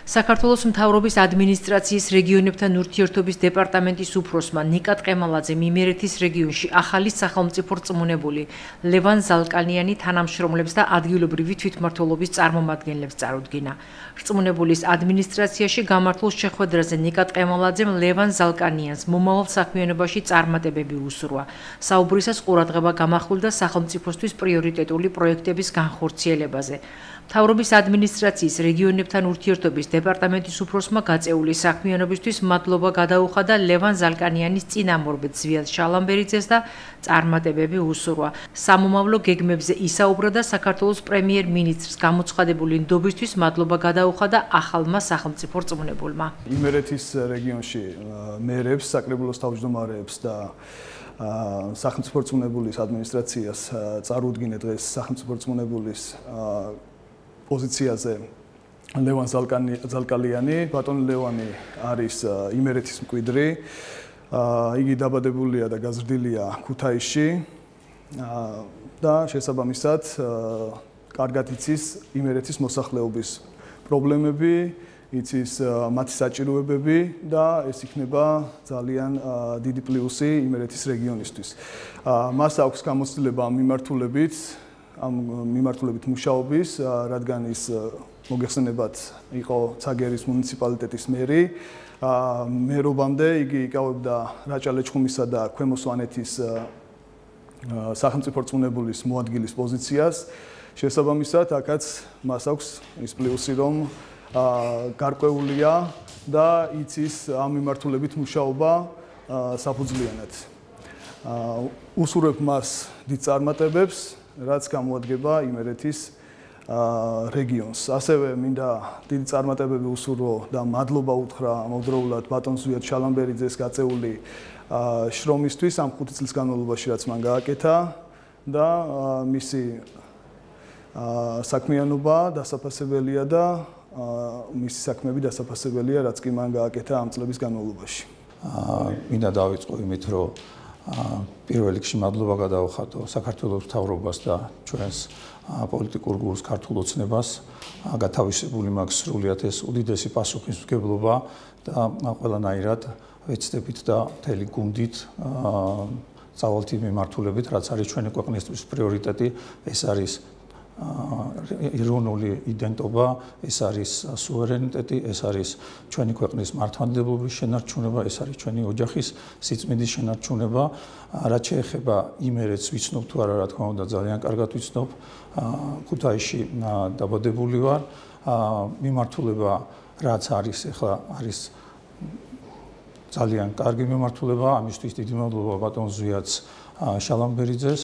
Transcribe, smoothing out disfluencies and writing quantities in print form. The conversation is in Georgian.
საქართველოს მთავრობის ადმინისტრაციის რეგიონებთან ურთიერთობის დეპარტამენტის უფროსმა ნიკა ტყემალაძემ იმერეთის რეგიონში ახალი სახელმწიფო რწმუნებული ლევან ზალკალიანი თანამშრომლებს და ადგილობრივი თვითმმართველობის წარმომადგენლებს წარუდგინა. რწმუნებულის ადმინისტრაციაში გამართულ შეხვედრაზე ნიკა ტყემალაძემ ლევან ზალკალიანს მომავალ საქმიანობაში წარმატებები უსურვა. საუბრისას ყურადღება გამახვილდა სახელმწიფოსთვის პრიორიტეტული პროექტების განხორციელებაზე. მთავრობის ადმინისტრაციის რეგიონებთან ურთიერთობის დეპარტამენტის უფროსმა გაწეული საქმიანობისთვის მადლობა გადაუხადა ლევან ზალკალიანის წინამორბედ ზვიად შალამბერიძეს და წარმატებები უსურვა. სამომავლო გეგმებზე ისაუბრა და საქართველოს პრემიერ-მინისტრს გამოცხადებული ნდობისთვის მადლობა გადაუხადა ახალმა სახელმწიფო რწმუნებულმა. იმერეთის რეგიონში მერებს, საკრებულოს თავმჯდომარეებს და სახელმწიფო რწმუნებულის ადმინისტრაციას წარუდგინე დღეს სახელმწიფო რწმუნებულის პოზიციაზე ლევან ზალკალიანი. ბატონი ლევანი არის იმერეთის მკვიდრი. იგი დაბადებულია და გაზრდილია ქუთაისში და შესაბამისად კარგად იცის იმერეთის მოსახლეობის პრობლემები, იცის მათი საჭიროებები და ეს იქნება ძალიან დიდი პლუსი იმერეთის რეგიონისთვის. მას აქვს გამოცდილება ამ მიმართულებით მუშაობის, რადგან ის მოგეხსენებათ იყო ცაგერის მუნიციპალიტეტის მერი. მერობამდე იგი იკავებდა რაჭა-ლეჩხუმისა და ქვემო სვანეთის სახელმწიფო რწმუნებულის მოადგილის პოზიციას. შესაბამისად, აქაც მას აქვს ის პლუსი, რომ გარკვეულია და იცის ამ მიმართულებით მუშაობა საფუძვლიანად. უსურვებ მას დიდ წარმატებებს, რაც გამოადგება იმერეთის რეგიონს. ასევე მინდა დიდი წარმატებები უსურვო და მადლობა უთხრა ამავდროულად ბატონ ზვიად შალამბერიძეს გაწეული შრომისთვის ამ 5 წლის განმავლობაში, რაც მან გააკეთა და მისი საქმიანობა დასაფასებელია და მისი საქმეები დასაფასებელია, რაც კი მან გააკეთა ამ წლების განმავლობაში. მინდა დავიწყო იმით, რომ პირველ რიგში მადლობა გადავხატო საქართველოს მთავრობას და ჩვენს პოლიტიკურ გულს ქართულ ოცნებას. გათავისებული მაქვს სრულიად ეს უდიდესი პასუხისმგებლობა და ყველანაირად ვეცდებით და მთელი გუნდით წავალთ იმ მიმართულებით, რაც არის ჩვენი ქვეყნისთვის პრიორიტეტი. ეს არის ეროვნული იდენტობა, ეს არის სუვერენიტეტი, ეს არის ჩვენი ქვეყნის მართლმადიდებლობის შენარჩუნება, ეს არის ჩვენი ოჯახის სიწმინდის შენარჩუნება. რაც შეეხება იმერეთს, ვიცნობ თუ არა, რა თქმა უნდა, ძალიან კარგად ვიცნობ. ქუთაისში დაბადებული ვარ. მიმართულება, რაც არის ახლა, არის ძალიან კარგი მიმართულება. ამისთვის დიდი მადლობა ბატონ ზვიად შალამბერიძეს.